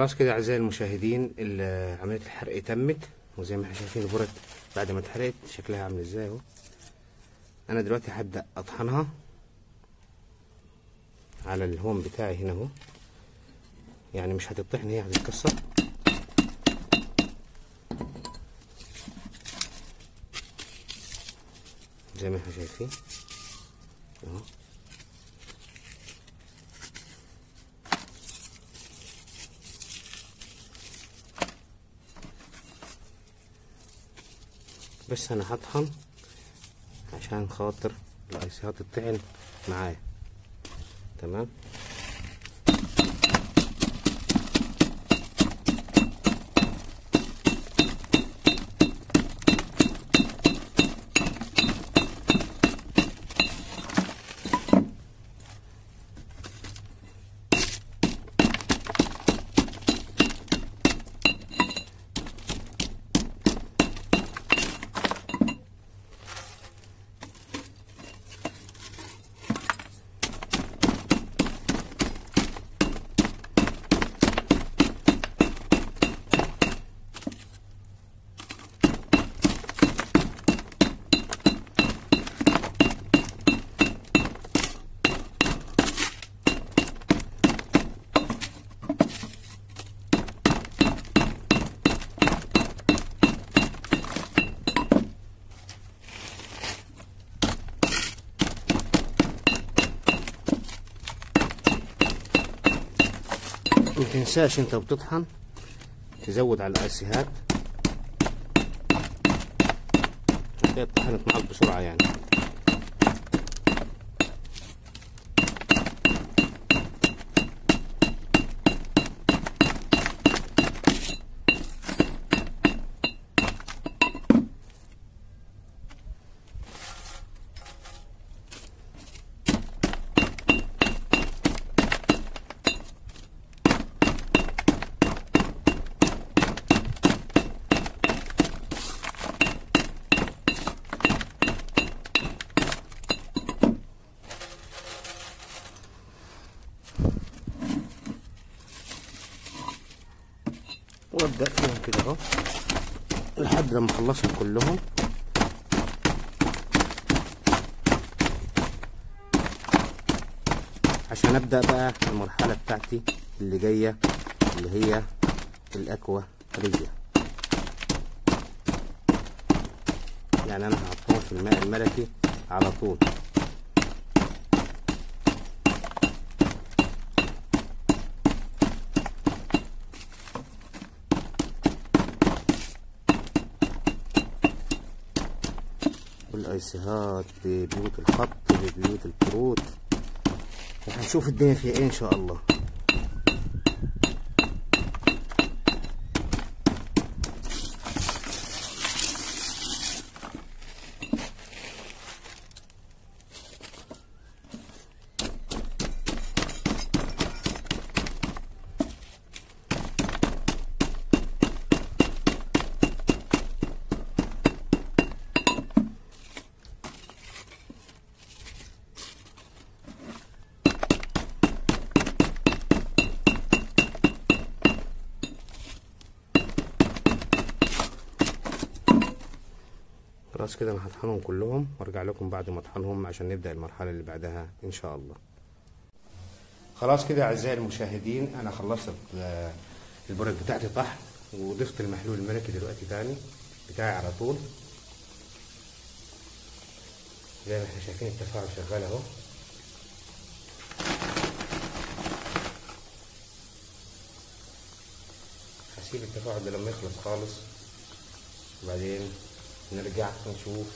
خلاص كده اعزائي المشاهدين، عمليه الحرق تمت، وزي ما احنا شايفين البرد بعد ما اتحرقت شكلها عامل ازاي اهو. انا دلوقتي هبدا اطحنها على الهون بتاعي هنا اهو، يعني مش هتطحن، هي هتتكسر. زي ما احنا شايفين اهو. بس انا هطحن عشان خاطر الايسات تطحن معايا. تمام. متنساش انت بتطحن تزود على الاسيهات، هتلاقي اتطحنت معاك بسرعة يعني. وابدأ فيهم كده اهو لحد لما اخلصهم كلهم. عشان ابدأ بقى المرحلة بتاعتي اللي جاية، اللي هي الاكوا رية. يعني انا هحطهم في الماء الملكي على طول. والايسيهات ببيوت الخط ببيوت الكروت، وهنشوف الدنيا فيها ايه ان شاء الله. خلاص كده انا هطحنهم كلهم وارجع لكم بعد ما اطحنهم عشان نبدأ المرحلة اللي بعدها ان شاء الله. خلاص كده اعزائي المشاهدين، انا خلصت البرد بتاعتي طحن، وضفت المحلول الملكي دلوقتي تاني بتاعي على طول. زي ما احنا شايفين التفاعل شغال اهو. هسيب التفاعل ده لما يخلص خالص، وبعدين نرجع نشوف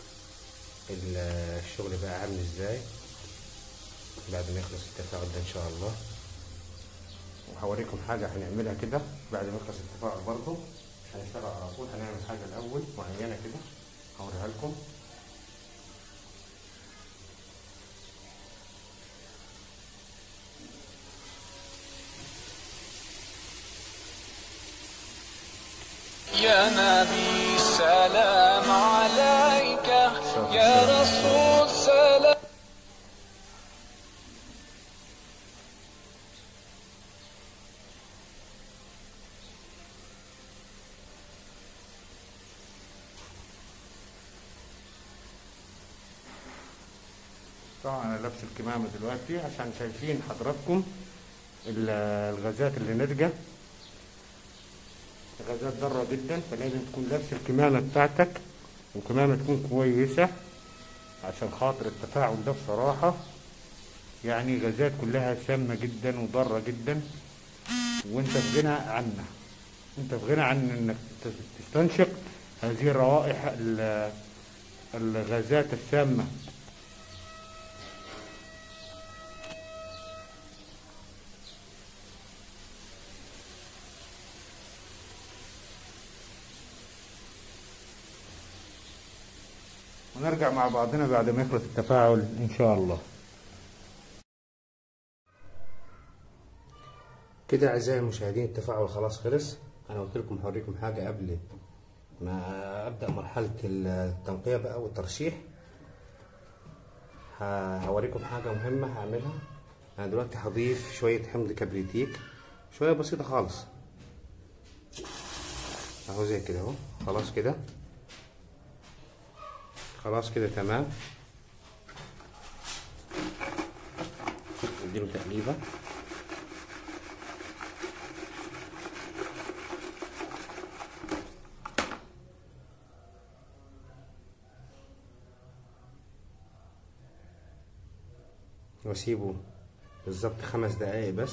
الشغل بقى عامل ازاي بعد ما يخلص التفاعل ده ان شاء الله. وهوريكم حاجة هنعملها كده بعد ما يخلص التفاعل برضه. هنشتغل على طول، هنعمل حاجة الأول معينة كده هوريها لكم. يا نبي سلام عليك، يا رسول سلام. طبعا انا لابس الكمامة دلوقتي عشان شايفين حضراتكم الغازات اللي ناتجة، غازات ضارة جدا، فلازم تكون لابس الكمامة بتاعتك، وكمامة تكون كويسة عشان خاطر التفاعل ده بصراحة يعني غازات كلها سامة جدا وضارة جدا، وانت في غنى عنها، انت في غنى عن انك تستنشق هذه الروائح الغازات السامة. ونرجع مع بعضنا بعد ما يخلص التفاعل ان شاء الله. كده اعزائي المشاهدين التفاعل خلاص خلص. انا قلت لكم هوريكم حاجه قبل ما ابدا مرحله التنقيه بقى والترشيح. هوريكم حاجه مهمه هعملها. انا دلوقتي هضيف شويه حمض كبريتيك، شويه بسيطه خالص اهو زي كده اهو. خلاص كده، خلاص كده تمام. نديله تقليبه. واسيبه بالظبط 5 دقايق بس.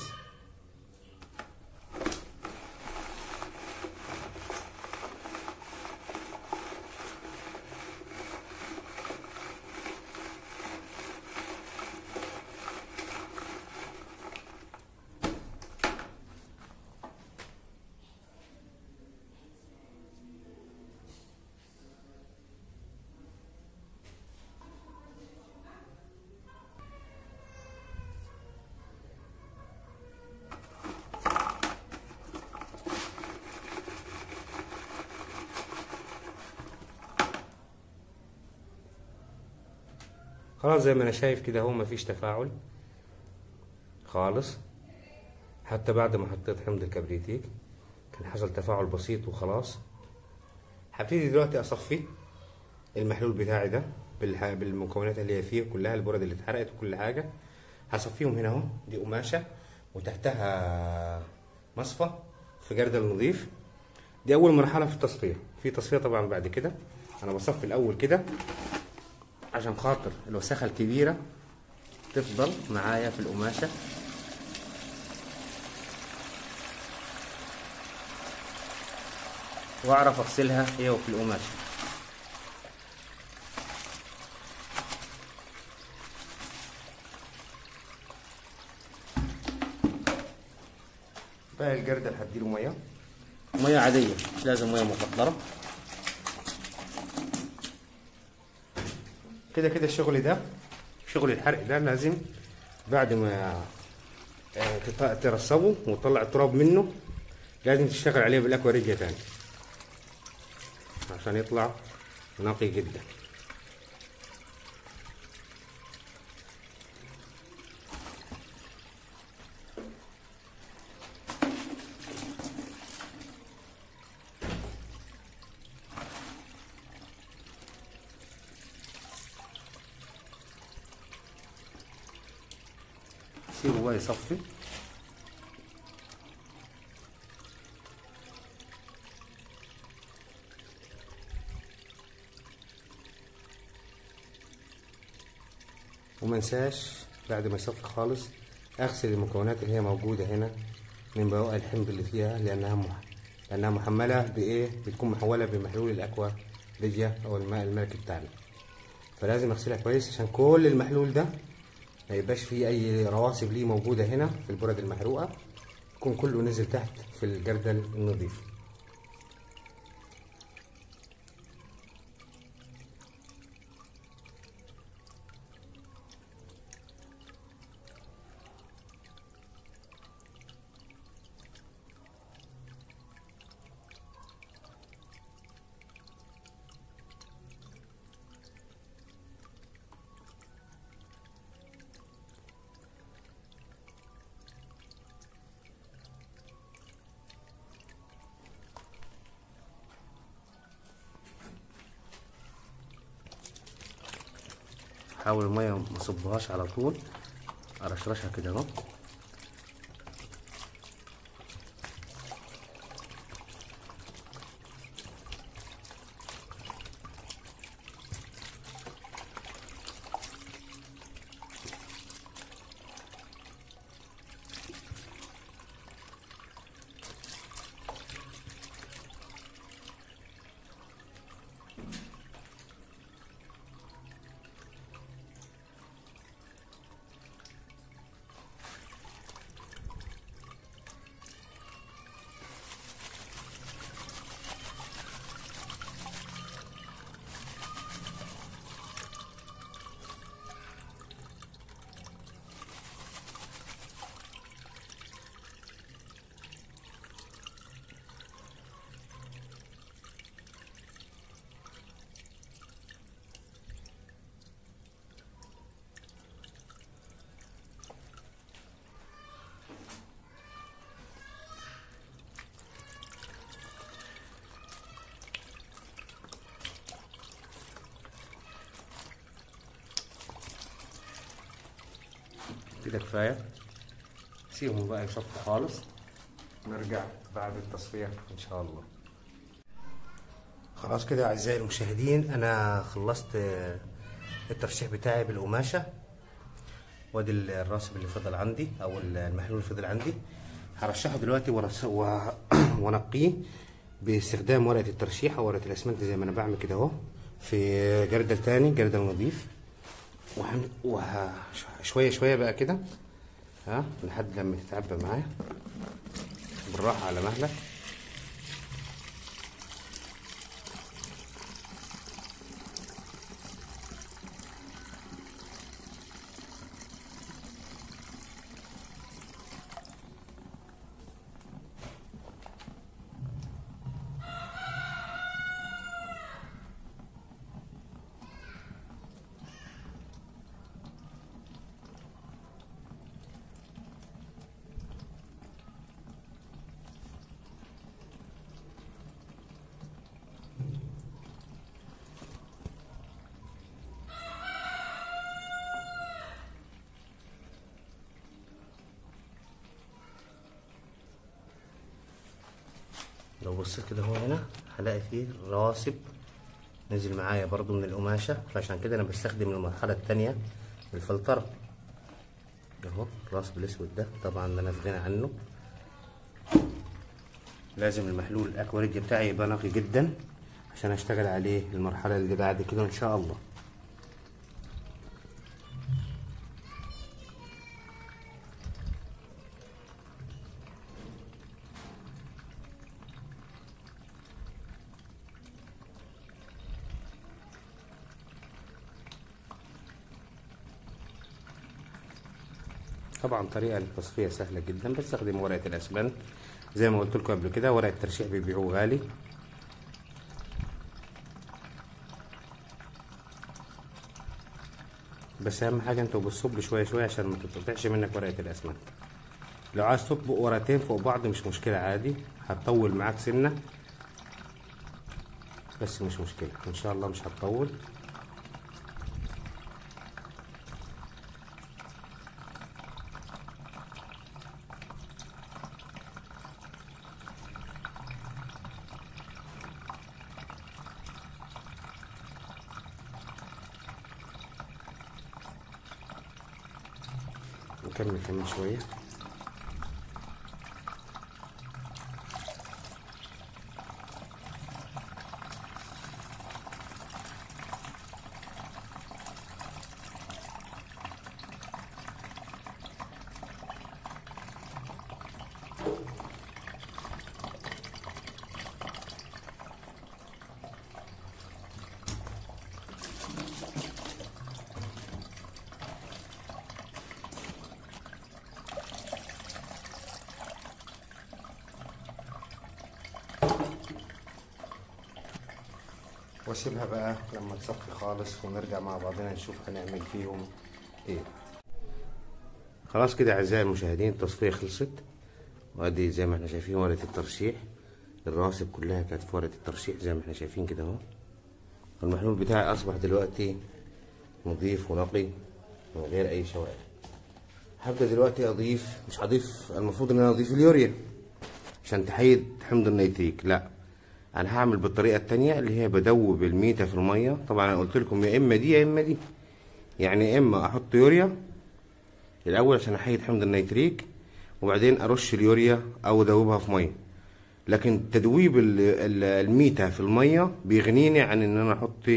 خلاص زي ما انا شايف كده اهو مفيش تفاعل خالص، حتى بعد ما حطيت حمض الكبريتيك كان حصل تفاعل بسيط وخلاص. هبتدي دلوقتي اصفي المحلول بتاعي ده بالمكونات اللي هي فيه كلها، البرد اللي اتحرقت وكل حاجه هصفيهم هنا اهو. دي قماشه وتحتها مصفى في جردل نظيف. دي اول مرحله في التصفيه. في تصفيه طبعا بعد كده. انا بصفي الاول كده عشان خاطر الوساخه الكبيره تفضل معايا في القماشه. واعرف اغسلها هي وفي القماشه. بقى الجردل هديله ميه عاديه، مش لازم ميه مقطره. كده كده الشغل ده، شغل الحرق ده لازم بعد ما ترصبه وتطلع التراب منه لازم تشتغل عليه بالاكواريجيا تاني عشان يطلع نقي جدا. سيبه بقى يصفي. ومنساش بعد ما يصفي خالص اغسل المكونات اللي هي موجودة هنا من بواقي الحمض اللي فيها، لانها محملة بايه، بتكون محولة بمحلول الاكوا ريجيا او الماء الملكي بتاعنا، فلازم اغسلها كويس عشان كل المحلول ده ما يبقاش فيه اي رواسب ليه موجودة هنا في البرد المحروقة، يكون كله نزل تحت في الجردل النظيف. احاول الميه ما اصبهاش على طول، ارشرشها كده اهو. كده كفايه، سيبهم بقى يصفوا خالص، نرجع بعد التصفيه ان شاء الله. خلاص كده اعزائي المشاهدين، انا خلصت الترشيح بتاعي بالقماشه، وادي الراسب اللي فضل عندي او المحلول اللي فضل عندي. هرشحه دلوقتي وانقيه باستخدام ورقه الترشيح او ورقه الاسمنت زي ما انا بعمل كده اهو، في جردل تاني، جردل نظيف، شويه شويه بقى كده، ها، لحد لما تتعبى معايا بالراحه على مهلك. لو بصيت كده هو هنا هلاقي فيه رواسب نزل معايا برضو من القماشة، فعشان كده انا بستخدم المرحلة التانية الفلترة اهو. الراسب الاسود ده طبعا انا في غنى عنه، لازم المحلول الاكواريج بتاعي يبقى نقي جدا عشان اشتغل عليه المرحلة اللي بعد كده ان شاء الله. طبعا طريقة التصفية سهلة جدا، بستخدم ورقة الاسمنت زي ما قلت لكم قبل كده. ورقة الترشيح بيبيعوه غالي، بس اهم حاجة انتوا بتصب شوية شوية عشان ما تتقطعش منك ورقة الاسمنت. لو عايز تطبق ورقتين فوق بعض مش مشكلة عادي، هتطول معاك سنة بس مش مشكلة ان شاء الله، مش هتطول. نكمل كمان شوية. واسيبها بقى لما تصفي خالص ونرجع مع بعضنا نشوف هنعمل فيهم ايه. خلاص كده اعزائي المشاهدين التصفية خلصت، وادي زي ما احنا شايفين ورقة الترشيح، الرواسب كلها كانت في ورقة الترشيح زي ما احنا شايفين كده اهو. المحلول بتاعي اصبح دلوقتي نضيف ونقي من غير اي شوائب. هبدأ دلوقتي اضيف، مش هضيف، المفروض ان انا اضيف اليوريا عشان تحيد حمض النيتريك، لا انا هعمل بالطريقه التانية اللي هي بدوب الميته في الميه. طبعا انا قلت لكم يا اما دي يا اما دي، يعني يا اما احط يوريا الاول عشان احيد حمض النيتريك وبعدين ارش اليوريا او ادوبها في ميه، لكن تدويب الميته في الميه بيغنيني عن ان انا احط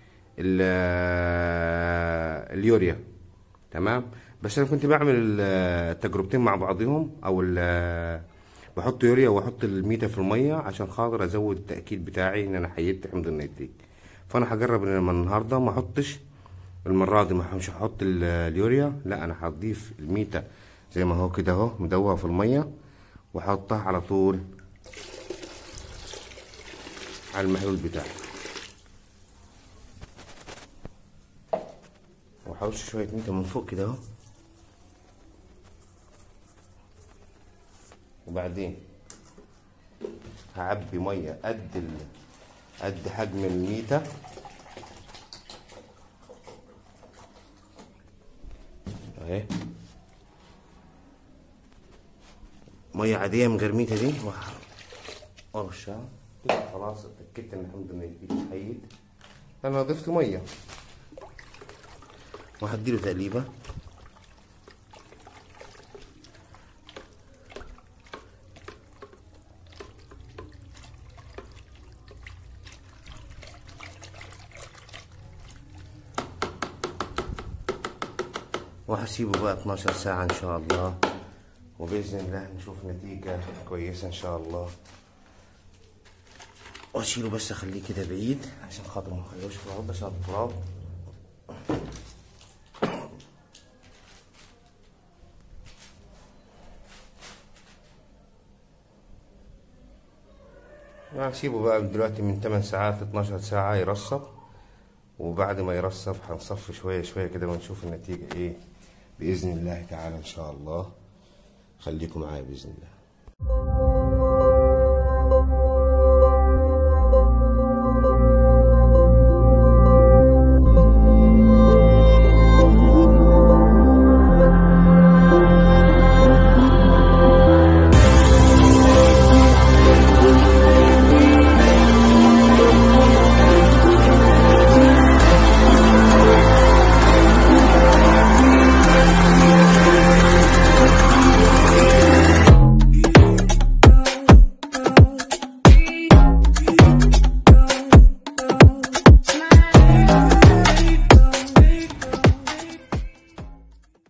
اليوريا. تمام. بس انا كنت بعمل التجربتين مع بعضهم، او بحط يوريا واحط الميته في الميه عشان خاطر ازود التاكيد بتاعي ان انا حيدت حمض النيتريك. فانا هجرب ان من النهارده ما احطش، المره دي مش هحط اليوريا، لا انا هضيف الميته زي ما هو كده اهو مدوبه في الميه واحطها على طول على المحلول بتاعي، وهرش شويه ميته من فوق كده اهو. وبعدين هعبي ميه قد حجم الميته، اهي ميه عاديه من غير ميته دي، وارشها كده. خلاص اتاكدت ان حمض النيتريك حيد، انا ضفت ميه وهديله تقليبه. وهسيبه بقى 12 ساعة ان شاء الله، وبإذن الله نشوف نتيجة كويسة ان شاء الله. واشيله بس اخليه كده بعيد عشان خاطر ما اخليهوش في الارض عشان التراب. هسيبه بقى دلوقتي من 8 ساعات ل 12 ساعة يرصب، وبعد ما يرصب هنصفي شوية شوية كده ونشوف النتيجة ايه بإذن الله تعالى ان شاء الله. خليكم معايا بإذن الله.